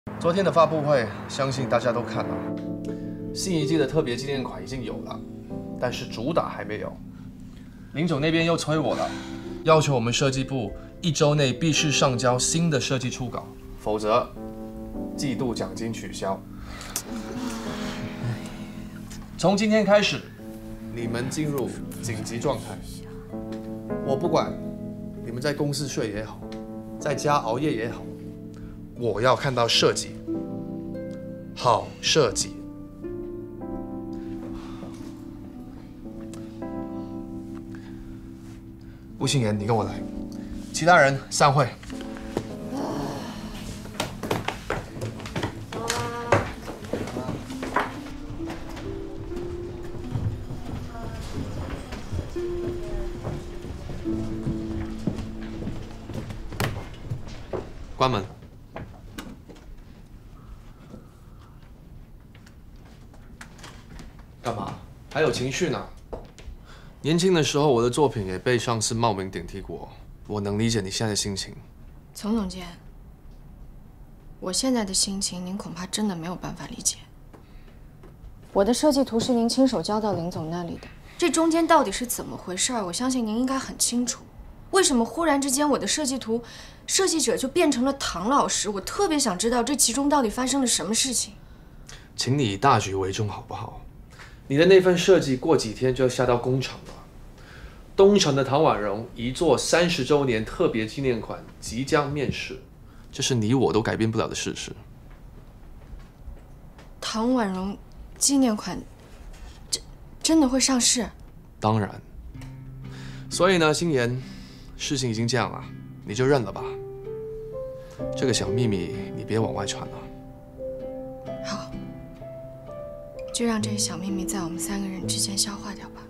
昨天的发布会，相信大家都看了。新一季的特别纪念款已经有了，但是主打还没有。林总那边又催我了，要求我们设计部1周内必须上交新的设计初稿，否则季度奖金取消。从今天开始，你们进入紧急状态。我不管你们在公司睡也好，在家熬夜也好，我要看到设计，好设计。吴心妍，你跟我来，其他人散会。关门。干嘛？还有情绪呢？年轻的时候，我的作品也被上司冒名顶替过，我能理解你现在的心情。 丛总监，我现在的心情您恐怕真的没有办法理解。我的设计图是您亲手交到林总那里的，这中间到底是怎么回事？我相信您应该很清楚。为什么忽然之间我的设计图，设计者就变成了唐老师？我特别想知道这其中到底发生了什么事情。 请你以大局为重，好不好？你的那份设计过几天就要下到工厂了。东城的唐婉容一座30周年特别纪念款即将面世，这是你我都改变不了的事实。 唐婉容纪念款，真的会上市？ 当然。所以呢，心妍，事情已经这样了，你就认了吧。这个小秘密你别往外传了。 好，就让这个小秘密在我们3个人之间消化掉吧。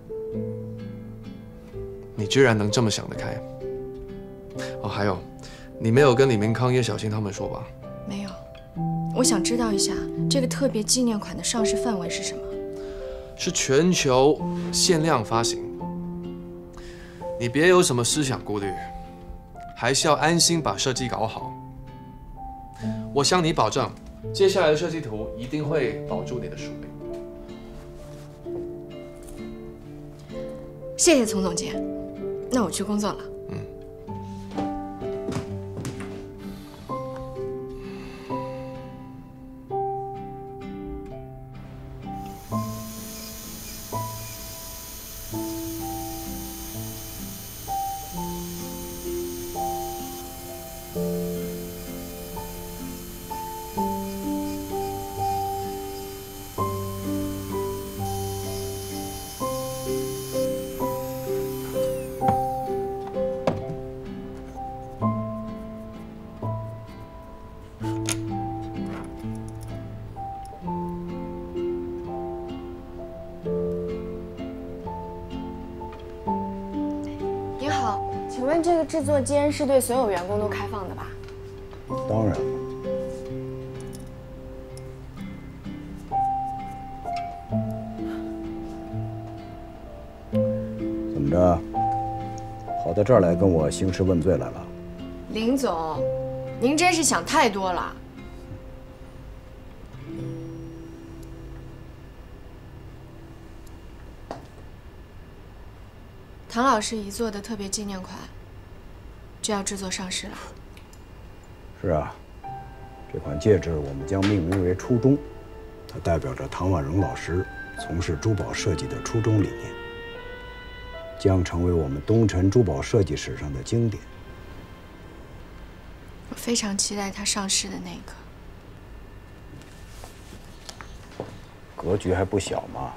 你居然能这么想得开！哦，还有，你没有跟李明康、叶小青他们说吧？ 没有。我想知道一下，这个特别纪念款的上市范围是什么？ 是全球限量发行。你别有什么思想顾虑，还是要安心把设计搞好。我向你保证，接下来的设计图一定会保住你的署名。 谢谢丛总监，那我去工作了。请问这个制作间是对所有员工都开放的吧？ 当然了。怎么着，跑到这儿来跟我兴师问罪来了？ 林总，您真是想太多了。唐老师遗作的特别纪念款就要制作上市了。 是啊，这款戒指我们将命名为“初衷”，它代表着唐婉容老师从事珠宝设计的初衷理念，将成为我们东陈珠宝设计史上的经典。 我非常期待它上市的那一刻。 格局还不小嘛。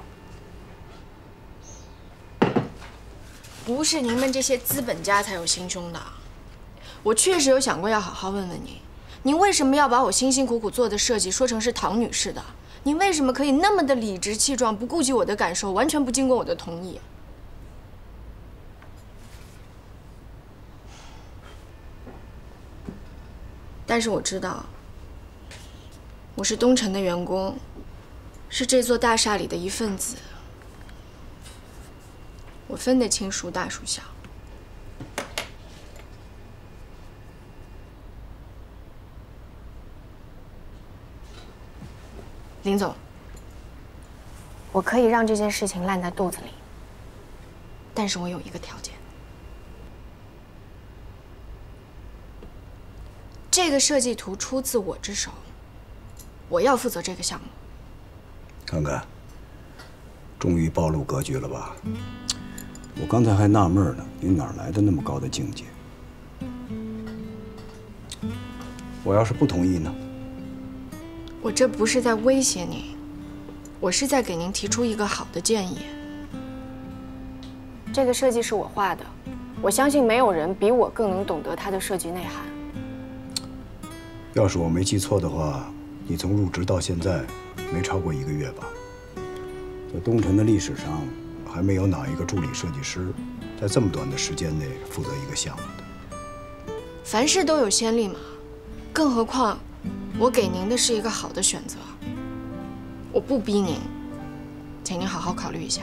不是您们这些资本家才有心胸的。我确实有想过要好好问问您，您为什么要把我辛辛苦苦做的设计说成是唐女士的？您为什么可以那么的理直气壮，不顾及我的感受，完全不经过我的同意？但是我知道，我是东城的员工，是这座大厦里的一份子。我分得清孰大孰小。 林总，我可以让这件事情烂在肚子里，但是我有一个条件。这个设计图出自我之手，我要负责这个项目。 看看，终于暴露格局了吧？我刚才还纳闷呢，你哪来的那么高的境界？我要是不同意呢？ 我这不是在威胁您，我是在给您提出一个好的建议。这个设计是我画的，我相信没有人比我更能懂得它的设计内涵。 要是我没记错的话，你从入职到现在没超过1个月吧？在东辰的历史上，还没有哪一个助理设计师在这么短的时间内负责一个项目的。 凡事都有先例嘛，更何况我给您的是一个好的选择，我不逼您，请您好好考虑一下。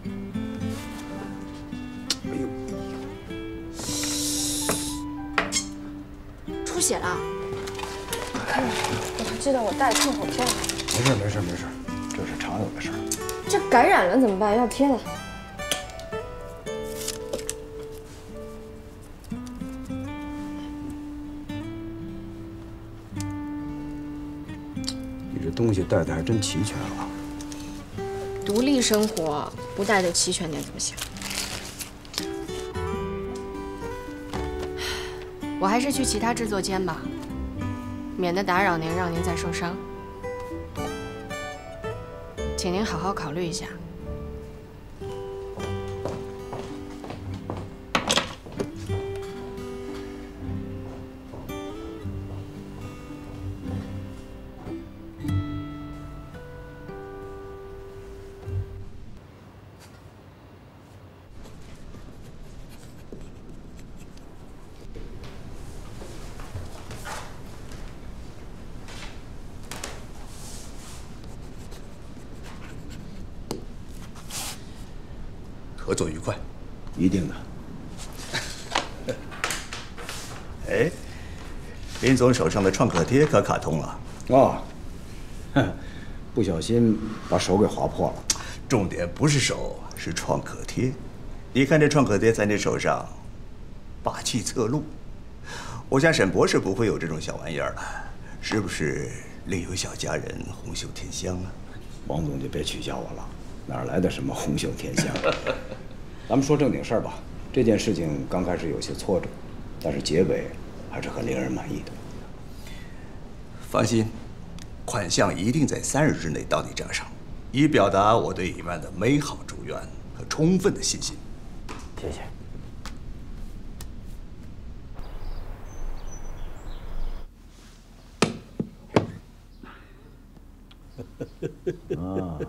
哎呦， 出血了。我还记得我带创口罩。 没事，这是常有的事儿。 这感染了怎么办？要贴了。 你这东西带的还真齐全啊。 独立生活不带的齐全点怎么行？我还是去其他制作间吧，免得打扰您，让您再受伤。请您好好考虑一下。 合作愉快， 一定的。 哎，林总手上的创可贴可卡通了。 哦，不小心把手给划破了。 重点不是手，是创可贴。你看这创可贴在你手上，霸气侧录。我想沈博士不会有这种小玩意儿了，是不是另有小佳人红袖添香啊？ 王总就别取笑我了，哪来的什么红袖添香？咱们说正经事儿吧。这件事情刚开始有些挫折，但是结尾还是很令人满意的。 放心，款项一定在3日之内到你账上，以表达我对以万的美好祝愿和充分的信心。 谢谢。啊，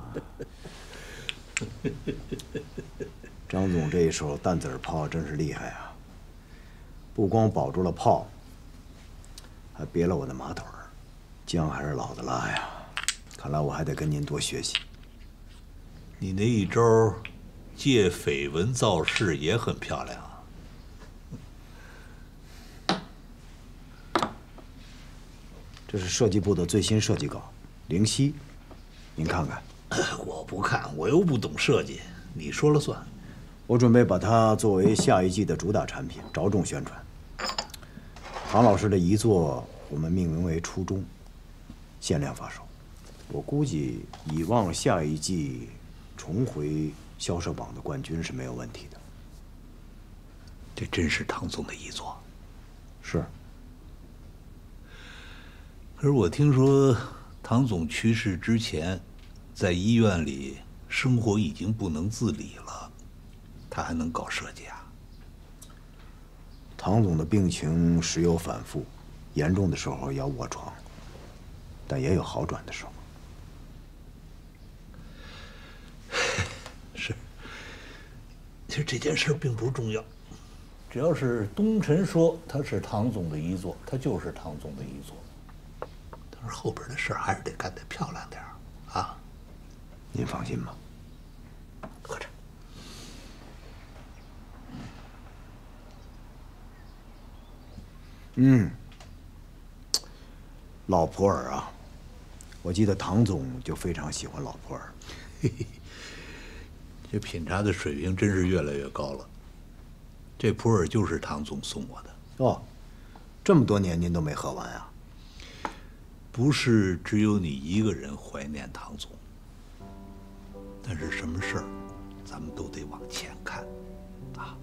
张总这一手弹子炮真是厉害啊！不光保住了炮，还别了我的马腿儿，姜还是老的辣呀！看来我还得跟您多学习。 你那一招借绯闻造势也很漂亮啊！ 这是设计部的最新设计稿，灵犀，您看看。 我不看，我又不懂设计，你说了算。 我准备把它作为下一季的主打产品，着重宣传。唐老师的遗作，我们命名为《初衷》，限量发售。我估计以望下一季重回销售榜的冠军是没有问题的。 这真是唐总的遗作。 是。 可是我听说，唐总去世之前，在医院里生活已经不能自理了，他还能搞设计啊？ 唐总的病情时有反复，严重的时候要卧床，但也有好转的时候。 是，其实这件事并不重要，只要是东辰说他是唐总的遗作，他就是唐总的遗作。但是后边的事还是得干得漂亮点啊！ 您放心吧。 喝着。 老普洱啊， 我记得唐总就非常喜欢老普洱。 嘿嘿，这品茶的水平真是越来越高了。这普洱就是唐总送我的。 哦，这么多年您都没喝完啊？ 不是只有你一个人怀念唐总，但是什么事儿，咱们都得往前看，啊。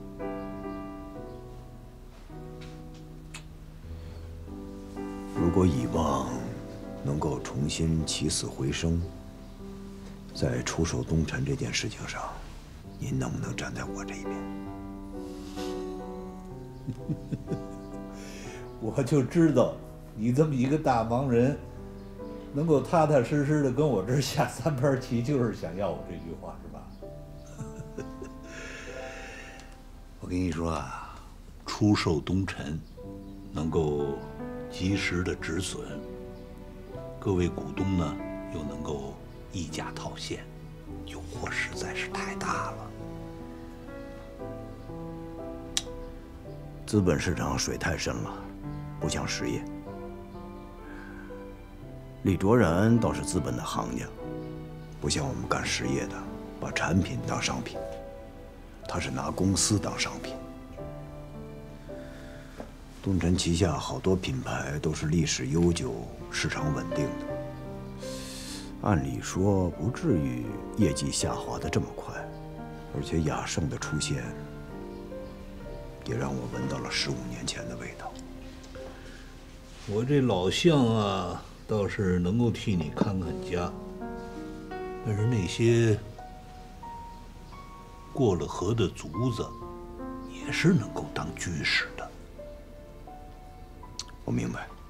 如果以望能够重新起死回生，在出售东陈这件事情上，您能不能站在我这一边？ 我就知道，你这么一个大忙人，能够踏踏实实的跟我这儿下3盘棋，就是想要我这句话，是吧？我跟你说啊，出售东陈，能够及时的止损，各位股东呢又能够溢价套现，诱惑实在是太大了。 资本市场水太深了，不像实业。李卓然倒是资本的行家，不像我们干实业的，把产品当商品，他是拿公司当商品。东陈旗下好多品牌都是历史悠久、市场稳定的，按理说不至于业绩下滑的这么快，而且雅盛的出现，也让我闻到了15年前的味道。 我这老相啊，倒是能够替你看看家，但是那些过了河的卒子，也是能够当居士的。 我明白。